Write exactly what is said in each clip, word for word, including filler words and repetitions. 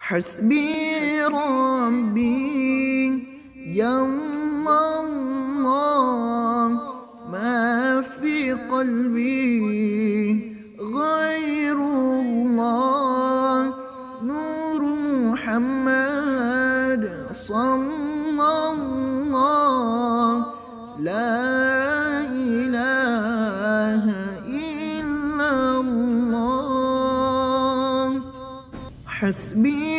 حسبي ربي جل الله ما في قلبي غير الله نور محمد صلى الله لا إله إلا الله. حسبي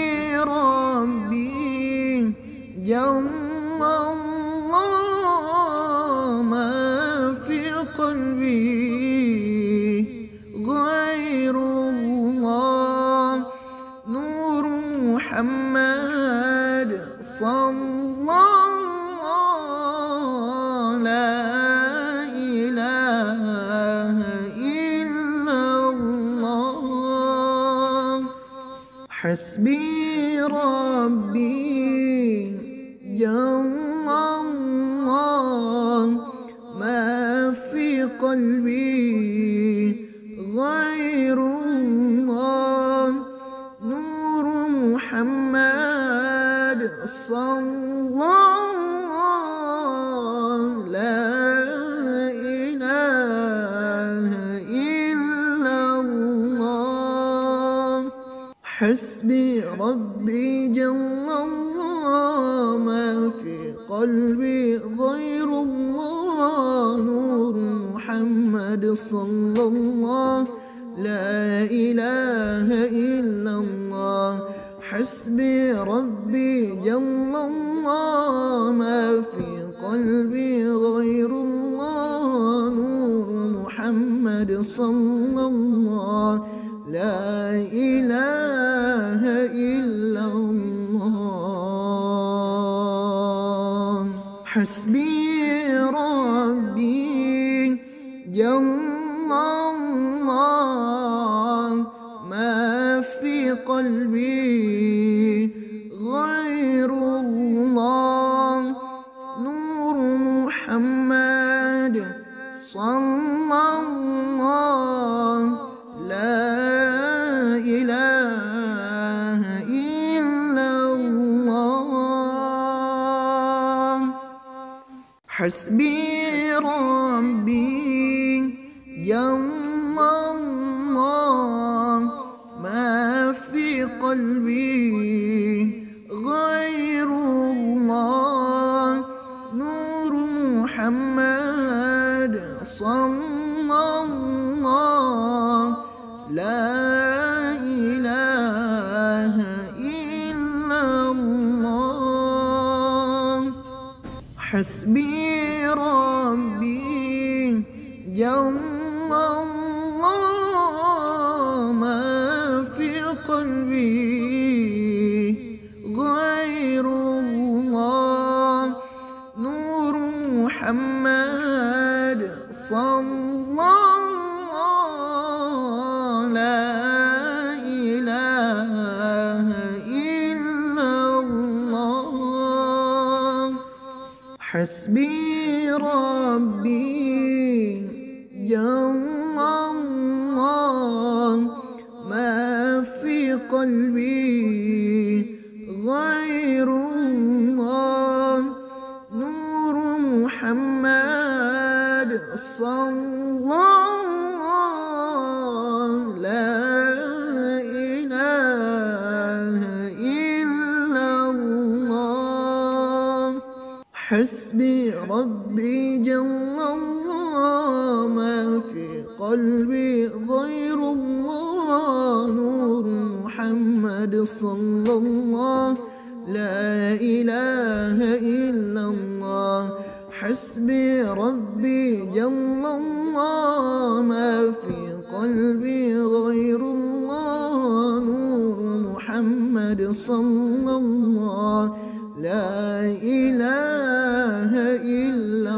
ربي جل الله ما في قلبي غير الله نور محمد صلى الله لا إله إلا الله. حسبي ربي جل الله ما في قلبي غير الله نور محمد صلى الله لا إله إلا الله. حسبي ربي جل الله ما في قلبي غير الله نور محمد صلى الله لا إله إلا الله. حسبي ربي جل الله ما في قلبي غير الله نور محمد صلى الله لا إله إلا الله. حسبي ربي جل الله ما في قلبي غير الله نور محمد صلى الله لا إله إلا الله. حسبي ربي جل الله ما في قلبي غير الله نور محمد صلى الله لا إله إلا الله. حسبي ربي جل الله ما في قلبي غير الله نور محمد صلى الله لا إله إلا الله. حسبي ربي جل الله ما في قلبي غير الله نور محمد صلى الله لا إله إلا الله. حسبي ربي جل الله ما في قلبي غير الله نور محمد صلى الله لا إله إلا الله. حسبي ربي جل الله ما في قلبي غير الله نور محمد صلى الله لا إله إلا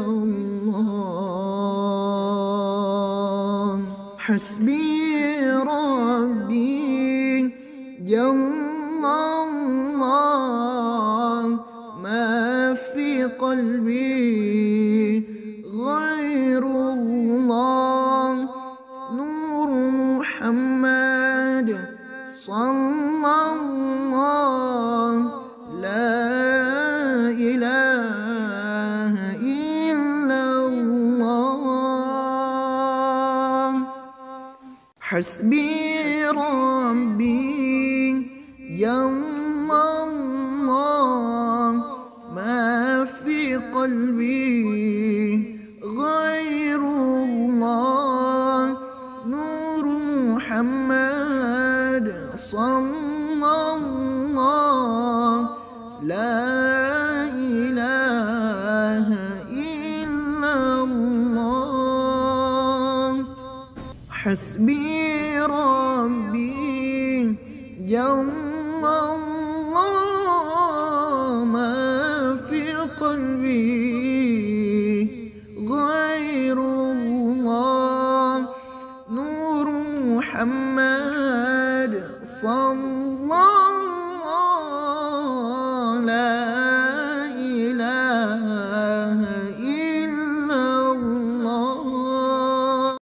الله. حسبي ربي جل الله ما في قلبي غير الله نور محمد صلى الله حسبي ربي جل الله ما في قلبي غير الله نور محمد صلى الله لا إله إلا الله حسبي ربي جل الله ما في قلبي غير الله نور محمد صلى